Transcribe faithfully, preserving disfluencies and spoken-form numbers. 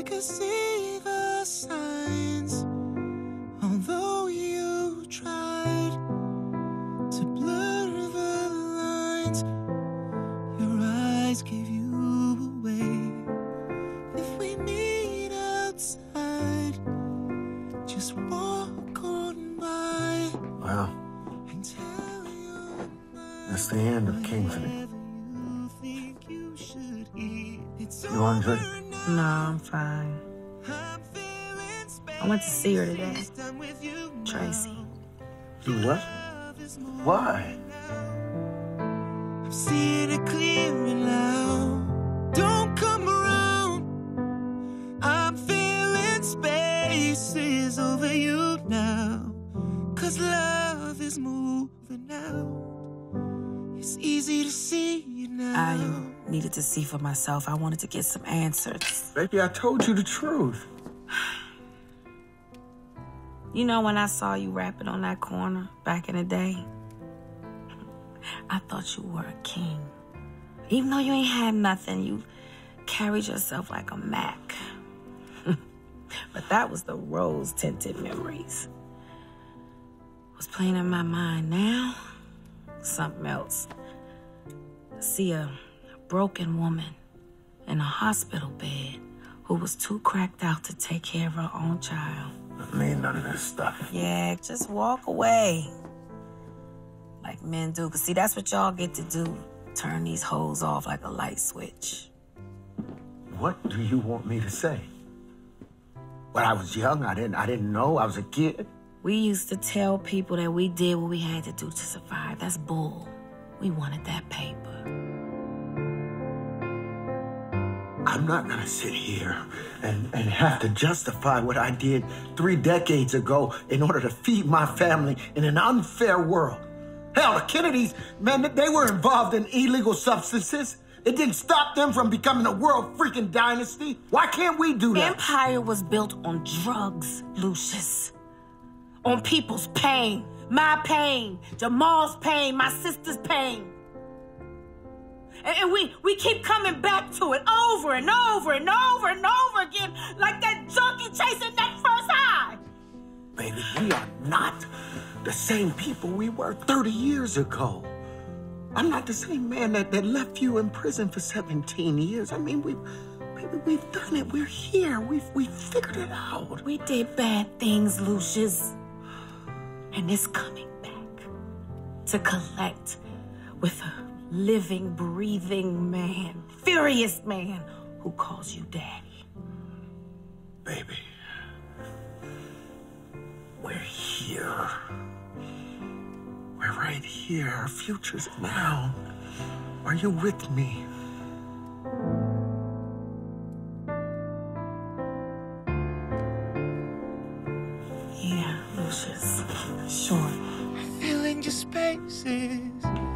could see the signs, although you tried to blur the lines. Your eyes gave you away. If we meet outside, just walk on by. Well, And tell your mind that's the end of Kingsley. you think you should hear. It's You want a drink? over now. No, I'm fine. I'm feeling space. I went to see her today. Done with you now. Tracy. You what? Why? I'm seeing it clearer now. Don't come around. I'm feeling spaces over you now. Cause love is moving out. It's easy to see you now. I needed to see for myself. I wanted to get some answers. Baby, I told you the truth. You know, when I saw you rapping on that corner back in the day, I thought you were a king. Even though you ain't had nothing, you carried yourself like a Mac. But that was the rose-tinted memories. What's playing in my mind now? Something else. I see a broken woman in a hospital bed who was too cracked out to take care of her own child. I mean none of this stuff. Yeah, just walk away. Like men do. Cause see, that's what y'all get to do. Turn these hoes off like a light switch. What do you want me to say? When I was young, I didn't I didn't know. I was a kid. We used to tell people that we did what we had to do to survive. That's bull. We wanted that paper. I'm not gonna sit here and, and have to justify what I did three decades ago in order to feed my family in an unfair world. Hell, the Kennedys, man, they were involved in illegal substances. It didn't stop them from becoming a world freaking dynasty. Why can't we do that? Empire was built on drugs, Lucius. On people's pain. My pain, Jamal's pain, my sister's pain. And, and we, we keep coming back to it over and over and over and over again, like that junkie chasing that first high. Baby, we are not the same people we were thirty years ago. I'm not the same man that, that left you in prison for seventeen years. I mean, we, baby, we've done it. We're here. We've, we've figured it out. We did bad things, Lucius. And it's coming back to collect with a living, breathing man, furious man who calls you daddy. Baby, we're here. We're right here. Our future's now. Are you with me? Yeah, Lucius. Sure. Filling your spaces.